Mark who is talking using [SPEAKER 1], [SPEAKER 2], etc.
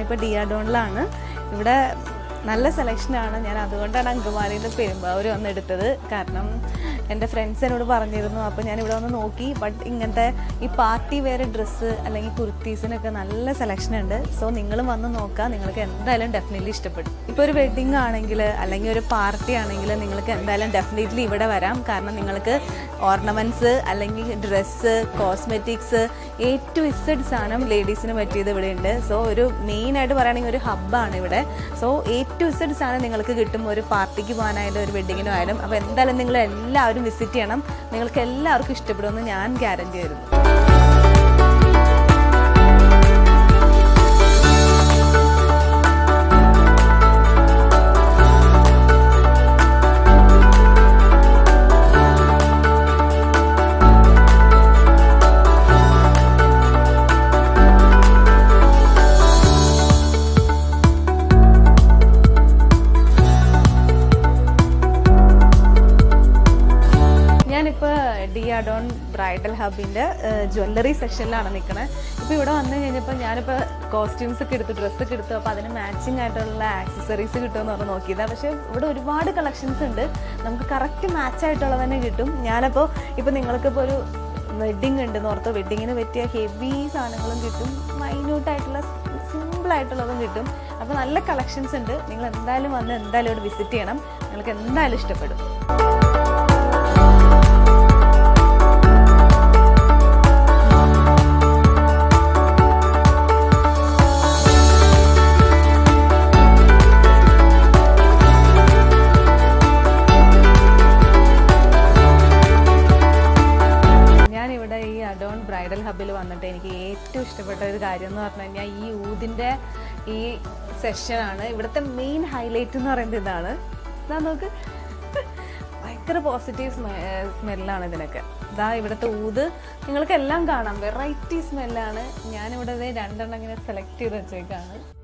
[SPEAKER 1] ഞാനിപ്പോൾ Adornലാണ്. ഇവിടെ നല്ല സെലക്ഷനാണ്. ഞാൻ അതുകൊണ്ടാണ് അങ്കമാലിയിൽ നിന്ന് പെരുമ്പാവൂർ വന്നെടുത്തത്. കാരണം എൻ്റെ ഫ്രണ്ട്സ് എന്നോട് പറഞ്ഞിരുന്നു. അപ്പോൾ ഞാനിവിടെ വന്ന് നോക്കി. ബട്ട് ഇങ്ങനത്തെ ഈ പാർട്ടി വെയർ ഡ്രസ്സ് അല്ലെങ്കിൽ കുർത്തീസിനൊക്കെ നല്ല സെലക്ഷൻ ഉണ്ട്. സോ നിങ്ങളും വന്ന് നോക്കുക. നിങ്ങൾക്ക് എന്തായാലും ഡെഫിനറ്റ്ലി ഇഷ്ടപ്പെടും. ഇപ്പോൾ ഒരു വെഡ്ഡിങ് ആണെങ്കിൽ അല്ലെങ്കിൽ ഒരു പാർട്ടി ആണെങ്കിൽ നിങ്ങൾക്ക് എന്തായാലും ഡെഫിനറ്റ്ലി ഇവിടെ വരാം. കാരണം നിങ്ങൾക്ക് ഓർണമെൻറ്റ്സ് അല്ലെങ്കിൽ dress, cosmetics, A to Z സാധനം ലേഡീസിന് പറ്റിയത് ഇവിടെ ഉണ്ട്. സോ ഒരു മെയിനായിട്ട് പറയുകയാണെങ്കിൽ ഒരു ഹബ്ബാണ് ഇവിടെ. സോ A to Z സാധനം നിങ്ങൾക്ക് കിട്ടും. ഒരു പാർട്ടിക്ക് പോകാനായാലും ഒരു വെഡ്ഡിങ്ങിനും ആയാലും. അപ്പോൾ എന്തായാലും നിങ്ങൾ എല്ലാവരും വിസിറ്റ് ചെയ്യണം. നിങ്ങൾക്ക് എല്ലാവർക്കും ഇഷ്ടപ്പെടുമെന്ന് ഞാൻ ഗ്യാരണ്ടി തരുന്നു. Adorn Bridel Hubന്റെ ജ്വല്ലറി സെക്ഷനിലാണ് നിൽക്കുന്നത്. ഇപ്പോൾ ഇവിടെ വന്നു കഴിഞ്ഞപ്പോൾ ഞാനിപ്പോൾ കോസ്റ്റ്യൂംസ് ഒക്കെ എടുത്തു, ഡ്രസ്സൊക്കെ എടുത്തു. അപ്പോൾ അതിന് മാച്ചിങ് ആയിട്ടുള്ള ആക്സസറീസ് കിട്ടുമെന്ന് പറഞ്ഞ് നോക്കിയതാണ്. പക്ഷേ ഇവിടെ ഒരുപാട് കളക്ഷൻസ് ഉണ്ട്. നമുക്ക് കറക്റ്റ് മാച്ചായിട്ടുള്ളത് തന്നെ കിട്ടും. ഞാനപ്പോൾ ഇപ്പോൾ നിങ്ങൾക്കിപ്പോൾ ഒരു വെഡ്ഡിങ് ഉണ്ടെന്ന് ഓർത്ത് വെഡ്ഡിങ്ങിന് പറ്റിയ ഹെവി സാധനങ്ങളും കിട്ടും, മൈന്യൂട്ടായിട്ടുള്ള സിമ്പിളായിട്ടുള്ളതും കിട്ടും. അപ്പോൾ നല്ല കളക്ഷൻസ് ഉണ്ട്. നിങ്ങൾ എന്തായാലും വന്ന് എന്തായാലും ഇവിടെ വിസിറ്റ് ചെയ്യണം. നിങ്ങൾക്ക് എന്തായാലും ഇഷ്ടപ്പെടും. Adorn Bridel Hubൽ വന്നിട്ട് എനിക്ക് ഏറ്റവും ഇഷ്ടപ്പെട്ട ഒരു കാര്യം എന്ന് പറഞ്ഞു കഴിഞ്ഞാൽ ഈ ഊതിൻ്റെ ഈ സെഷനാണ്. ഇവിടുത്തെ മെയിൻ ഹൈലൈറ്റ് എന്ന് പറയുന്നത് ഇതാണ്. ഇതാ നോക്ക്, ഭയങ്കര പോസിറ്റീവ് സ്മെല്ലാണ് ഇതിനൊക്കെ. ഇതാ ഇവിടുത്തെ ഊത് നിങ്ങൾക്കെല്ലാം കാണാം, വെറൈറ്റി സ്മെല്ലാണ്. ഞാനിവിടെ 2 ഇങ്ങനെ സെലക്ട് ചെയ്ത് വെച്ചേക്കാണ്.